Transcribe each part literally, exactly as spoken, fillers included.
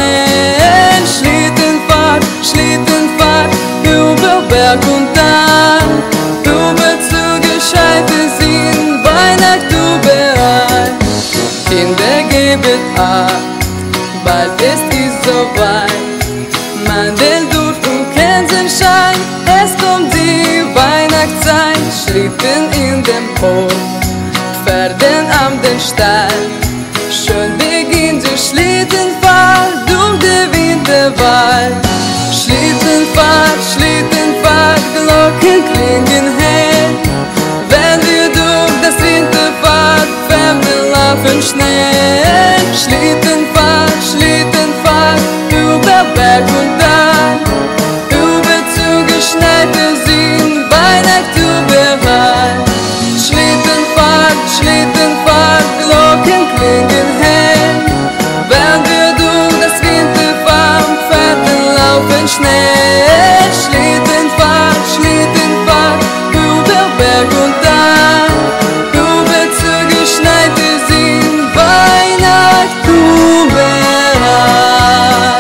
schnell. Schlittenfahrt, Schlittenfahrt, über Berg und Tal, über zugescheite sind Weihnacht überall. Kinder, gebet ab, bald ist es soweit. Mandeln durch und Kerzenschein, es kommt die Weihnachtszeit. Schlitten in dem Hof, Pferden am den Stall. Schön beginnt die Schlittenfahrt durch den Winterwald. Schlittenfahrt, Schlittenfahrt, Glocken klingen hell. Wenn wir durch das Winterfahrt, Pferde laufen schnell. Schlittenfahrt, Schlittenfahrt, über Berg und Tal, über zugeschneite sind Weihnacht überall. Schlittenfahrt, Schlittenfahrt, Glocken klingen hell. Wenn wir durch das Winterfahrt, Pferde laufen schnell. Schlittenfahrt, Schlittenfahrt, über Berg und Tal, über zugeschneite sind Weihnacht überall.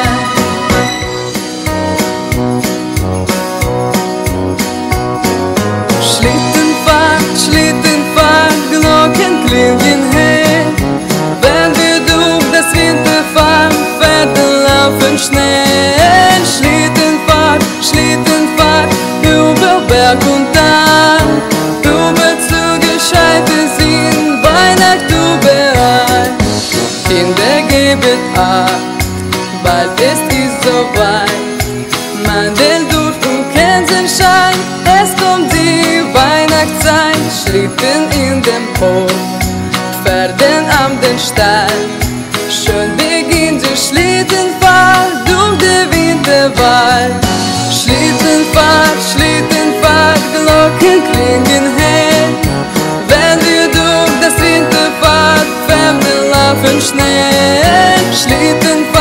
Schlittenfahrt, Schlittenfahrt, Glocken klingen hell. Wenn wir durch das Winterfahrt, Pferde laufen schnell. Schlittenfahrt, Schlittenfahrt, über Berg und Tal, über zugescheite sind Weihnacht überall. Kinder, gebet ab, bald ist es soweit. Mandeln durch und Kerzenschein, es kommt die Weihnachtszeit. Schlitten in dem Hof, Pferden am den Stall. Schön beginnt die Schlittenfahrt durch den Winterwald. Schlittenfahrt, Schlittenfahrt, Glocken klingen hell. Wenn wir durch das Winterfahrt, Pferde laufen schnell. Schlittenfahrt,